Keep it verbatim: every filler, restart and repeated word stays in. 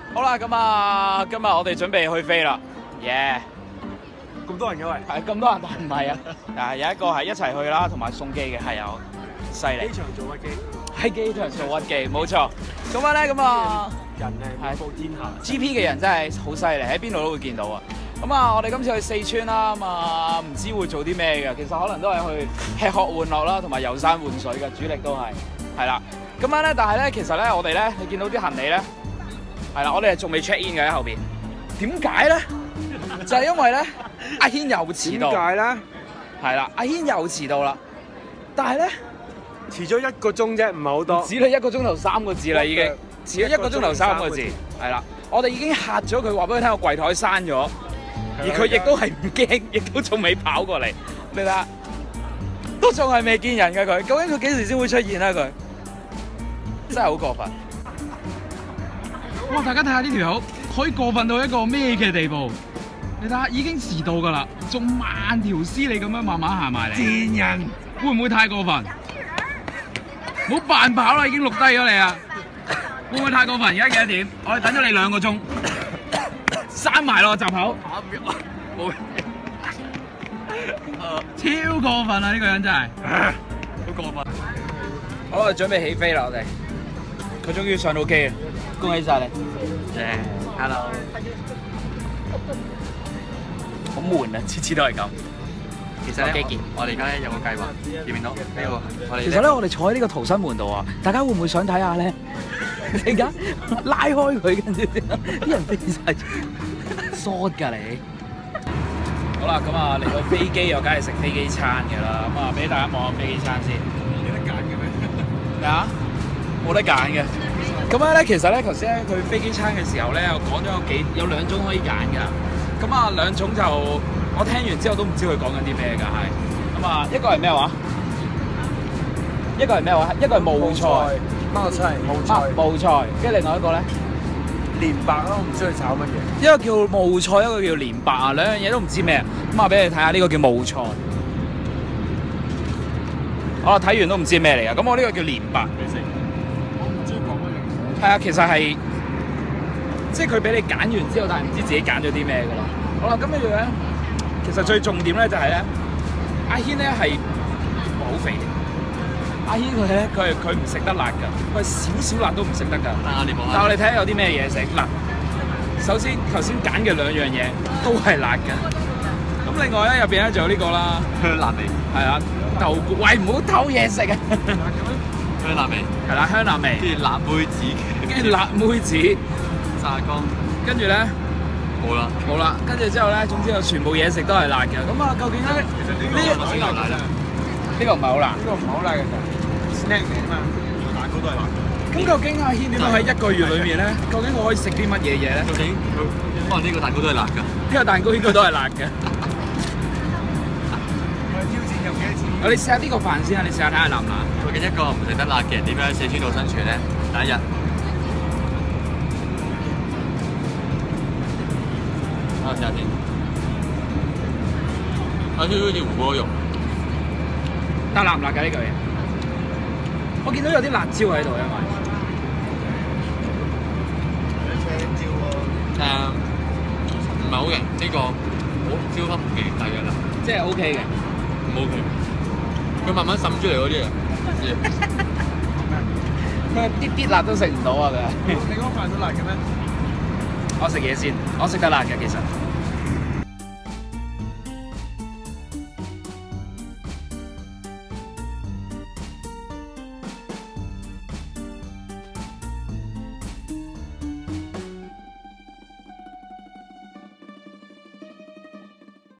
好啦，咁啊，今日我哋準備去飛啦，耶！ 咁多人嘅喂， 係咁多人，但唔係啊，啊有一個係一齊去啦，同埋送機嘅係有，犀利。 機場做屈機， 喺機場做屈機，冇錯。咁樣咧，咁啊， 人係布天下。 G P 嘅人真係好犀利，喺邊度都會見到啊。咁啊，我哋今次去四川啦，咁啊唔知會做啲咩嘅，其實可能都係去吃喝玩樂啦，同埋遊山玩水嘅主力都係，係啦。咁樣咧，但係咧，其實咧，我哋咧，你見到啲行李咧，係啦，我哋係仲未 check in 嘅喺後邊。點解咧？就係因為咧，阿軒又遲到。 點解咧？ 係啦，阿軒又遲到啦。但係咧， 遲咗一個鐘啫，唔係好多。 只係一個鐘頭三個字啦，已經。遲咗一個鐘頭三個字。係啦，我哋已經嚇咗佢，話俾佢聽個櫃台閂咗，而佢亦都係唔驚，亦都仲未跑過嚟。你睇下，都仲係未見人嘅佢。究竟佢幾時先會出現咧？佢真係好過分。 哇！大家睇下呢條友可以過分到一個咩嘅地步？你睇下已經遲到㗎啦，仲慢條斯理咁樣慢慢行埋嚟。賤人，會唔會太過分？冇扮跑啦，已經錄低咗你啊！會唔會太過分？而家幾多點？我哋等咗你兩個鐘，閂埋咯閘口。冇，超過分啊！呢個人真係好過分。 好啦，準備起飛啦，我哋。佢終於上到機啦，恭喜晒你。誒 ，hello。好悶啊，次次都係咁。其實咧， 我哋而家咧有個計劃，見唔見到呢個？我哋其實咧，我哋坐喺呢個逃生門度啊，大家會唔會想睇下咧？而家拉開佢，跟住啲人飛晒，short 㗎你。好啦，咁啊嚟到飛機又梗係食飛機餐㗎啦，咁啊俾大家望下飛機餐先。 有得揀嘅咩？ 咩啊？冇得揀嘅。咁樣咧，其實咧頭先咧佢飛機餐嘅時候咧，又講咗有幾有兩種可以揀㗎。咁啊兩種就我聽完之後都唔知佢講緊啲咩㗎，係。咁啊一個係咩話？一個係咩話？一個係冒菜。 冒菜，冒菜， 冒菜，跟住另外一個咧， 蓮白咯，唔知佢炒乜嘢。 一個叫冒菜，一個叫蓮白啊，兩樣嘢都唔知咩。咁啊，俾你睇下呢個叫冒菜。我睇完都唔知咩嚟㗎。咁我呢個叫蓮白。 我唔知講乜嘢。 係啊，其實係即係佢俾你揀完之後，但係唔知自己揀咗啲咩㗎啦。好啦，咁跟住咧，其實最重點咧就係咧，阿軒咧係好肥。阿軒佢咧，佢係佢唔食得辣㗎，佢少少辣都唔食得㗎。但係我哋睇下有啲咩嘢食嗱。首先頭先揀嘅兩樣嘢都係辣嘅。咁另外咧入邊咧仲有呢個啦， 香辣味。 係啊，豆腐，喂唔好偷嘢食啊！ 香辣味。係啦，香辣味。 跟住辣妹子。 跟住辣妹子。 炸乾。 跟住咧冇啦。 冇啦。跟住之後咧，總之有全部嘢食都係辣嘅。咁啊，究竟咧呢個先辣啫？ 呢個唔係好辣。 呢個唔係好辣嘅咋。snack 嚟啊嘛，蛋糕都係辣。 咁究竟阿軒點樣喺一個月裏面咧？究竟我可以食啲乜嘢嘢咧？ 究竟可能呢個蛋糕都係辣㗎。 呢個蛋糕應該都係辣嘅。 我哋挑戰有幾多錢？ 我哋試下呢個飯先啊！你試下睇下辣唔辣？ 究竟一個唔食得辣嘅人點樣喺四川度生存咧？第一日。我試下先。有少少好似胡蘿蔔肉。 但辣唔辣㗎呢嚿嘢？我見到有啲辣椒喺度，因為青椒喎。 誒，唔係好型，呢個好超級極大嘅辣， 即係 OK 嘅， 唔 OK。佢慢慢滲出嚟嗰啲啊， 佢啲啲辣都食唔到啊！佢。 你嗰個飯都辣嘅咩？ 我食嘢先，我食得辣嘅其實。